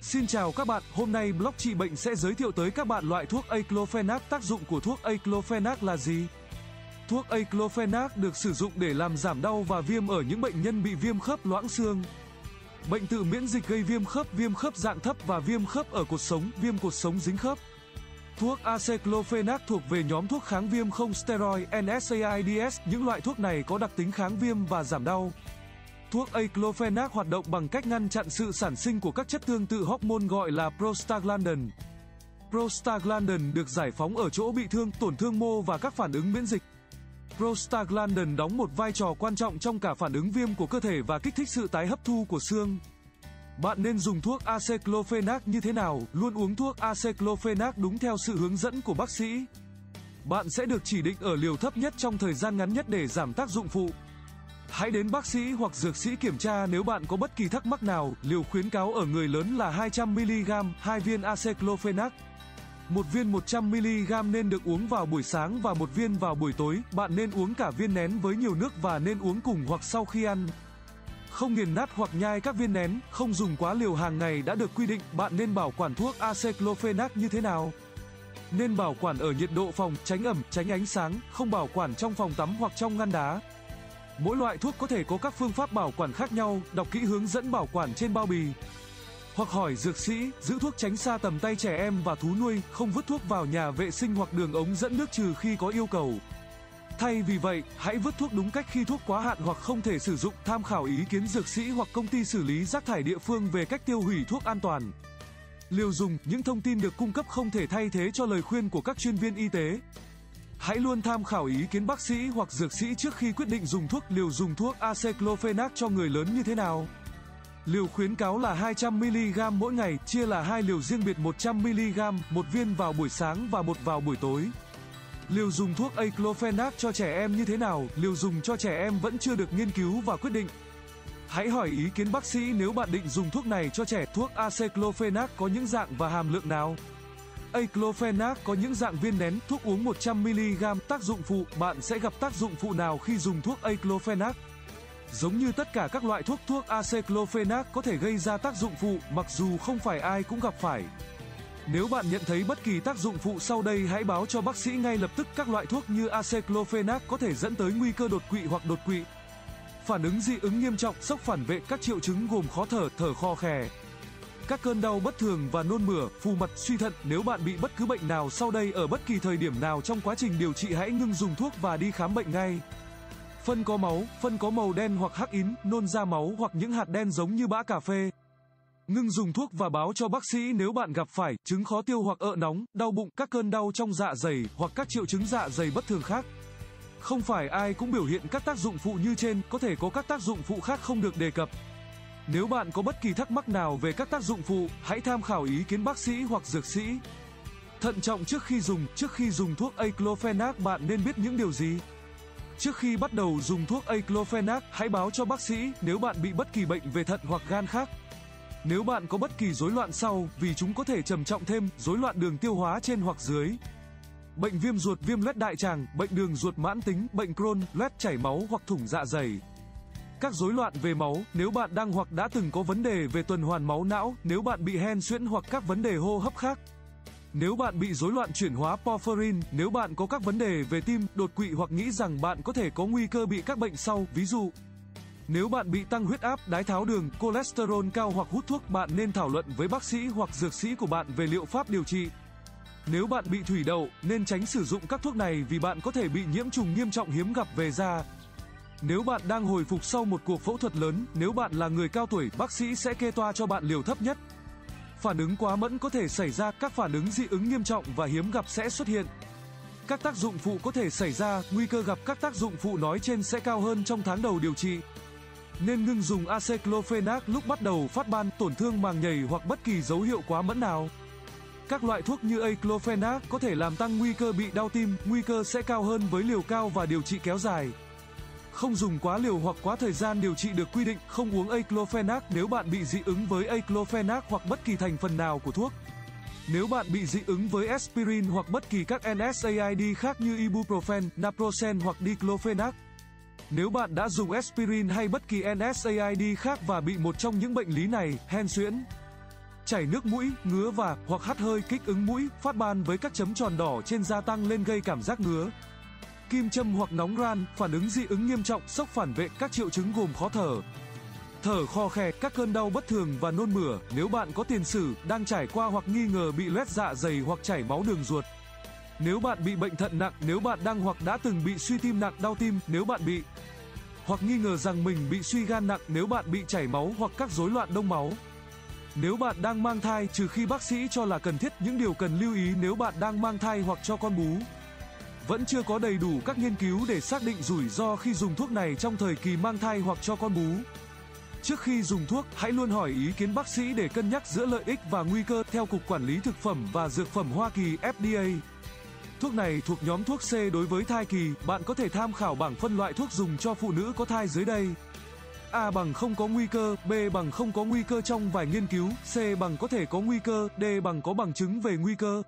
Xin chào các bạn, hôm nay blog trị bệnh sẽ giới thiệu tới các bạn loại thuốc Aclofenac. Tác dụng của thuốc Aclofenac là gì? Thuốc Aclofenac được sử dụng để làm giảm đau và viêm ở những bệnh nhân bị viêm khớp loãng xương, bệnh tự miễn dịch gây viêm khớp dạng thấp và viêm khớp ở cột sống, viêm cột sống dính khớp. Thuốc Aceclofenac thuộc về nhóm thuốc kháng viêm không steroid NSAIDs. Những loại thuốc này có đặc tính kháng viêm và giảm đau. Thuốc Aclofenac hoạt động bằng cách ngăn chặn sự sản sinh của các chất tương tự hormone gọi là prostaglandin. Prostaglandin được giải phóng ở chỗ bị thương, tổn thương mô và các phản ứng miễn dịch. Prostaglandin đóng một vai trò quan trọng trong cả phản ứng viêm của cơ thể và kích thích sự tái hấp thu của xương. Bạn nên dùng thuốc Aceclofenac như thế nào? Luôn uống thuốc Aceclofenac đúng theo sự hướng dẫn của bác sĩ. Bạn sẽ được chỉ định ở liều thấp nhất trong thời gian ngắn nhất để giảm tác dụng phụ. Hãy đến bác sĩ hoặc dược sĩ kiểm tra nếu bạn có bất kỳ thắc mắc nào. Liều khuyến cáo ở người lớn là 200mg, 2 viên Aceclofenac. Một viên 100mg nên được uống vào buổi sáng và một viên vào buổi tối. Bạn nên uống cả viên nén với nhiều nước và nên uống cùng hoặc sau khi ăn. Không nghiền nát hoặc nhai các viên nén, không dùng quá liều hàng ngày đã được quy định. Bạn nên bảo quản thuốc Aceclofenac như thế nào? Nên bảo quản ở nhiệt độ phòng, tránh ẩm, tránh ánh sáng, không bảo quản trong phòng tắm hoặc trong ngăn đá. Mỗi loại thuốc có thể có các phương pháp bảo quản khác nhau, đọc kỹ hướng dẫn bảo quản trên bao bì. Hoặc hỏi dược sĩ, giữ thuốc tránh xa tầm tay trẻ em và thú nuôi, không vứt thuốc vào nhà vệ sinh hoặc đường ống dẫn nước trừ khi có yêu cầu. Thay vì vậy, hãy vứt thuốc đúng cách khi thuốc quá hạn hoặc không thể sử dụng. Tham khảo ý kiến dược sĩ hoặc công ty xử lý rác thải địa phương về cách tiêu hủy thuốc an toàn. Liều dùng, những thông tin được cung cấp không thể thay thế cho lời khuyên của các chuyên viên y tế. Hãy luôn tham khảo ý kiến bác sĩ hoặc dược sĩ trước khi quyết định dùng thuốc. Liều dùng thuốc Aceclofenac cho người lớn như thế nào? Liều khuyến cáo là 200mg mỗi ngày, chia là 2 liều riêng biệt 100mg, một viên vào buổi sáng và một vào buổi tối. Liều dùng thuốc Aclofenac cho trẻ em như thế nào? Liều dùng cho trẻ em vẫn chưa được nghiên cứu và quyết định. Hãy hỏi ý kiến bác sĩ nếu bạn định dùng thuốc này cho trẻ. Thuốc Aceclofenac có những dạng và hàm lượng nào? Aclofenac có những dạng viên nén, thuốc uống 100mg. Tác dụng phụ, bạn sẽ gặp tác dụng phụ nào khi dùng thuốc Aclofenac? Giống như tất cả các loại thuốc, thuốc Aceclofenac có thể gây ra tác dụng phụ, mặc dù không phải ai cũng gặp phải. Nếu bạn nhận thấy bất kỳ tác dụng phụ sau đây hãy báo cho bác sĩ ngay lập tức. Các loại thuốc như Aceclofenac có thể dẫn tới nguy cơ đột quỵ hoặc đột quỵ. Phản ứng dị ứng nghiêm trọng, sốc phản vệ. Các triệu chứng gồm khó thở, thở khò khè, các cơn đau bất thường và nôn mửa, phù mật, suy thận. Nếu bạn bị bất cứ bệnh nào sau đây ở bất kỳ thời điểm nào trong quá trình điều trị hãy ngưng dùng thuốc và đi khám bệnh ngay. Phân có máu, phân có màu đen hoặc hắc ín, nôn ra máu hoặc những hạt đen giống như bã cà phê. Ngưng dùng thuốc và báo cho bác sĩ nếu bạn gặp phải chứng khó tiêu hoặc ợ nóng, đau bụng, các cơn đau trong dạ dày hoặc các triệu chứng dạ dày bất thường khác. Không phải ai cũng biểu hiện các tác dụng phụ như trên, có thể có các tác dụng phụ khác không được đề cập. Nếu bạn có bất kỳ thắc mắc nào về các tác dụng phụ, hãy tham khảo ý kiến bác sĩ hoặc dược sĩ. Thận trọng trước khi dùng thuốc Aclofenac bạn nên biết những điều gì? Trước khi bắt đầu dùng thuốc Aclofenac, hãy báo cho bác sĩ nếu bạn bị bất kỳ bệnh về thận hoặc gan khác. Nếu bạn có bất kỳ rối loạn sau, vì chúng có thể trầm trọng thêm, rối loạn đường tiêu hóa trên hoặc dưới, bệnh viêm ruột, viêm loét đại tràng, bệnh đường ruột mãn tính, bệnh Crohn, loét chảy máu hoặc thủng dạ dày. Các rối loạn về máu, nếu bạn đang hoặc đã từng có vấn đề về tuần hoàn máu não, nếu bạn bị hen suyễn hoặc các vấn đề hô hấp khác. Nếu bạn bị rối loạn chuyển hóa porphyrin, nếu bạn có các vấn đề về tim, đột quỵ hoặc nghĩ rằng bạn có thể có nguy cơ bị các bệnh sau, ví dụ nếu bạn bị tăng huyết áp, đái tháo đường, cholesterol cao hoặc hút thuốc, bạn nên thảo luận với bác sĩ hoặc dược sĩ của bạn về liệu pháp điều trị. Nếu bạn bị thủy đậu, nên tránh sử dụng các thuốc này vì bạn có thể bị nhiễm trùng nghiêm trọng hiếm gặp về da. Nếu bạn đang hồi phục sau một cuộc phẫu thuật lớn, nếu bạn là người cao tuổi, bác sĩ sẽ kê toa cho bạn liều thấp nhất. Phản ứng quá mẫn có thể xảy ra, các phản ứng dị ứng nghiêm trọng và hiếm gặp sẽ xuất hiện. Các tác dụng phụ có thể xảy ra, nguy cơ gặp các tác dụng phụ nói trên sẽ cao hơn trong tháng đầu điều trị. Nên ngưng dùng Aceclofenac lúc bắt đầu phát ban, tổn thương màng nhầy hoặc bất kỳ dấu hiệu quá mẫn nào. Các loại thuốc như Aclofenac có thể làm tăng nguy cơ bị đau tim, nguy cơ sẽ cao hơn với liều cao và điều trị kéo dài. Không dùng quá liều hoặc quá thời gian điều trị được quy định. Không uống Aclofenac nếu bạn bị dị ứng với Aclofenac hoặc bất kỳ thành phần nào của thuốc. Nếu bạn bị dị ứng với aspirin hoặc bất kỳ các NSAID khác như ibuprofen, naproxen hoặc diclofenac. Nếu bạn đã dùng aspirin hay bất kỳ NSAID khác và bị một trong những bệnh lý này, hen suyễn, chảy nước mũi, ngứa và hoặc hắt hơi, kích ứng mũi, phát ban với các chấm tròn đỏ trên da tăng lên gây cảm giác ngứa. Kim châm hoặc nóng ran, phản ứng dị ứng nghiêm trọng, sốc phản vệ. Các triệu chứng gồm khó thở, thở khò khè, các cơn đau bất thường và nôn mửa. Nếu bạn có tiền sử, đang trải qua hoặc nghi ngờ bị loét dạ dày hoặc chảy máu đường ruột. Nếu bạn bị bệnh thận nặng, nếu bạn đang hoặc đã từng bị suy tim nặng, đau tim, nếu bạn bị hoặc nghi ngờ rằng mình bị suy gan nặng, nếu bạn bị chảy máu hoặc các rối loạn đông máu. Nếu bạn đang mang thai, trừ khi bác sĩ cho là cần thiết. Những điều cần lưu ý nếu bạn đang mang thai hoặc cho con bú. Vẫn chưa có đầy đủ các nghiên cứu để xác định rủi ro khi dùng thuốc này trong thời kỳ mang thai hoặc cho con bú. Trước khi dùng thuốc, hãy luôn hỏi ý kiến bác sĩ để cân nhắc giữa lợi ích và nguy cơ. Theo Cục Quản lý Thực phẩm và Dược phẩm Hoa Kỳ FDA, thuốc này thuộc nhóm thuốc C đối với thai kỳ. Bạn có thể tham khảo bảng phân loại thuốc dùng cho phụ nữ có thai dưới đây. A bằng không có nguy cơ, B bằng không có nguy cơ trong vài nghiên cứu, C bằng có thể có nguy cơ, D bằng có bằng chứng về nguy cơ.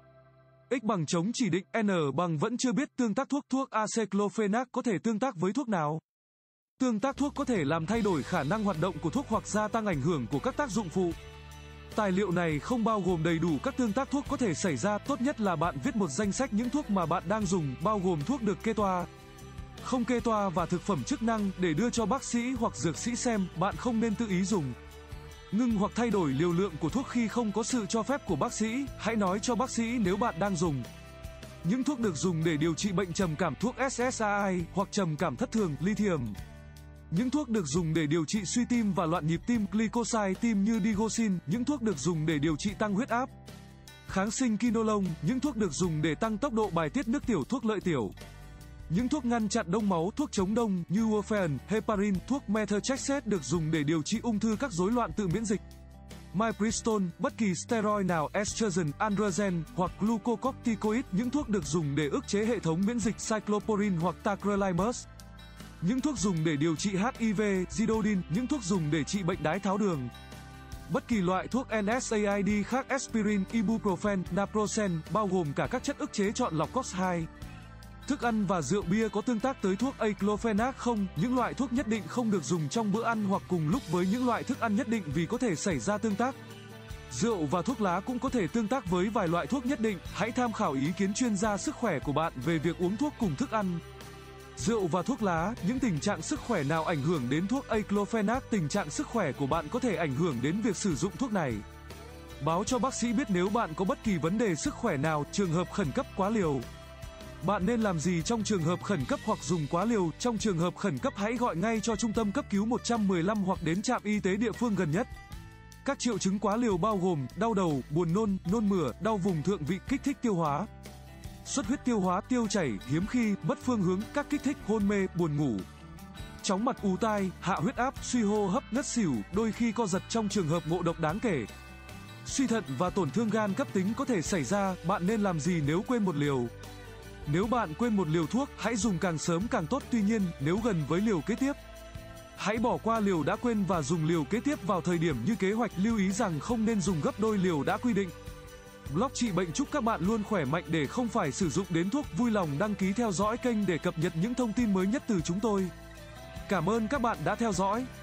X bằng chống chỉ định, N bằng vẫn chưa biết. Tương tác thuốc. Thuốc aceclofenac có thể tương tác với thuốc nào? Tương tác thuốc có thể làm thay đổi khả năng hoạt động của thuốc hoặc gia tăng ảnh hưởng của các tác dụng phụ. Tài liệu này không bao gồm đầy đủ các tương tác thuốc có thể xảy ra. Tốt nhất là bạn viết một danh sách những thuốc mà bạn đang dùng, bao gồm thuốc được kê toa, không kê toa và thực phẩm chức năng để đưa cho bác sĩ hoặc dược sĩ xem. Bạn không nên tự ý dùng, ngưng hoặc thay đổi liều lượng của thuốc khi không có sự cho phép của bác sĩ. Hãy nói cho bác sĩ nếu bạn đang dùng những thuốc được dùng để điều trị bệnh trầm cảm, thuốc SSRI hoặc trầm cảm thất thường, lithium. Những thuốc được dùng để điều trị suy tim và loạn nhịp tim, glycoside tim như digoxin. Những thuốc được dùng để điều trị tăng huyết áp, kháng sinh quinolone. Những thuốc được dùng để tăng tốc độ bài tiết nước tiểu, thuốc lợi tiểu. Những thuốc ngăn chặn đông máu, thuốc chống đông như warfarin, heparin. Thuốc methotrexate được dùng để điều trị ung thư, các rối loạn tự miễn dịch. Mifepristone, bất kỳ steroid nào, estrogen, androgen hoặc glucocorticoid. Những thuốc được dùng để ức chế hệ thống miễn dịch, cyclosporin hoặc tacrolimus. Những thuốc dùng để điều trị HIV, Zidodin. Những thuốc dùng để trị bệnh đái tháo đường. Bất kỳ loại thuốc NSAID khác, aspirin, ibuprofen, naproxen, bao gồm cả các chất ức chế chọn lọc COX-2. Thức ăn và rượu bia có tương tác tới thuốc aceclofenac không? Những loại thuốc nhất định không được dùng trong bữa ăn hoặc cùng lúc với những loại thức ăn nhất định vì có thể xảy ra tương tác. Rượu và thuốc lá cũng có thể tương tác với vài loại thuốc nhất định. Hãy tham khảo ý kiến chuyên gia sức khỏe của bạn về việc uống thuốc cùng thức ăn. Rượu và thuốc lá, những tình trạng sức khỏe nào ảnh hưởng đến thuốc aceclofenac? Tình trạng sức khỏe của bạn có thể ảnh hưởng đến việc sử dụng thuốc này. Báo cho bác sĩ biết nếu bạn có bất kỳ vấn đề sức khỏe nào. Trường hợp khẩn cấp, quá liều. Bạn nên làm gì trong trường hợp khẩn cấp hoặc dùng quá liều? Trong trường hợp khẩn cấp, hãy gọi ngay cho trung tâm cấp cứu 115 hoặc đến trạm y tế địa phương gần nhất. Các triệu chứng quá liều bao gồm đau đầu, buồn nôn, nôn mửa, đau vùng thượng vị, kích thích tiêu hóa, xuất huyết tiêu hóa, tiêu chảy, hiếm khi, mất phương hướng, các kích thích, hôn mê, buồn ngủ, chóng mặt, ù tai, hạ huyết áp, suy hô hấp, ngất xỉu, đôi khi co giật. Trong trường hợp ngộ độc đáng kể, suy thận và tổn thương gan cấp tính có thể xảy ra. Bạn nên làm gì nếu quên một liều? Nếu bạn quên một liều thuốc, hãy dùng càng sớm càng tốt. Tuy nhiên, nếu gần với liều kế tiếp, hãy bỏ qua liều đã quên và dùng liều kế tiếp vào thời điểm như kế hoạch. Lưu ý rằng không nên dùng gấp đôi liều đã quy định. Blog trị bệnh chúc các bạn luôn khỏe mạnh để không phải sử dụng đến thuốc. Vui lòng đăng ký theo dõi kênh để cập nhật những thông tin mới nhất từ chúng tôi. Cảm ơn các bạn đã theo dõi.